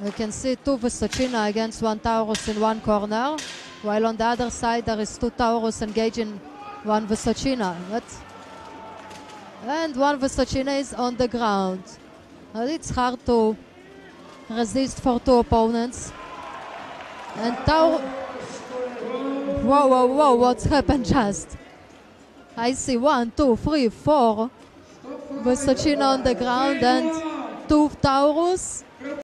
You can see two Vysocina against one Taurus in one corner, while on the other side there is two Taurus engaging one Vysocina. And one Vysocina is on the ground. It's hard to resist for two opponents. And Taurus... Whoa, whoa, whoa, what's happened just? I see 1, 2, 3, 4 Vysocina on the ground and two Taurus.